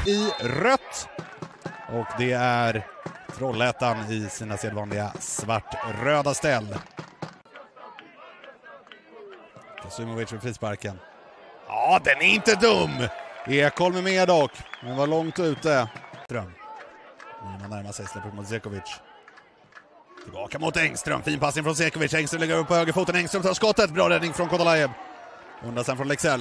i rött. Och det är Trollhättan i sina sedvanliga svart-röda ställ. Kasumovic med frisparken. Ja, den är inte dum! Ekholm är med dock. Den var långt ute. Ström. Man närmar sig, släpper mot Zekovic. Tillbaka mot Engström. Fin passning från Zekovic. Engström lägger upp på högerfoten. Engström tar skottet. Bra räddning från Kodalaev. Undan sen från Lexell.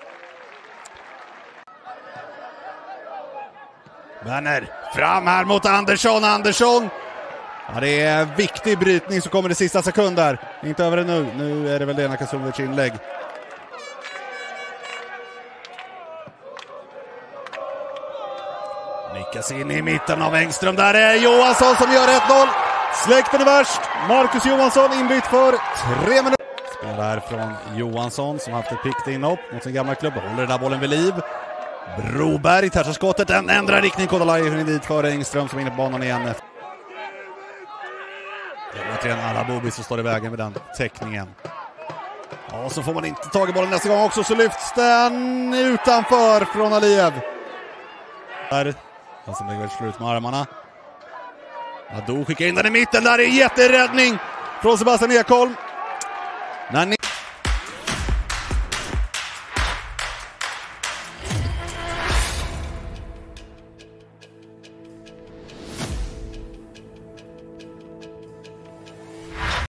Werner fram här mot Andersson. Andersson. Ja, det är viktig brytning så kommer det sista sekunder. Inte över det nu. Nu är det väl Dena Kasumovic inlägg. Nickas in i mitten av Engström. Där är Johansson som gör 1-0. Släkten är värst. Marcus Johansson inbytt för 3 minuter. Spelar från Johansson som haft ett pickt inhopp mot sin gamla klubb. Håller den där bollen vid liv. Broberg touchar skottet. Den ändrar riktning. Kodalaev dit för Engström som är inne på banan igen. Det är återigen Alabobi som står i vägen med den täckningen. Ja, så får man inte tag i bollen nästa gång också. Så lyfts den utanför från Aliyev. Där. Han som lägger slut med armarna. Ado skickar in den i mitten. Där är jätteräddning från Sebastian Ekholm. När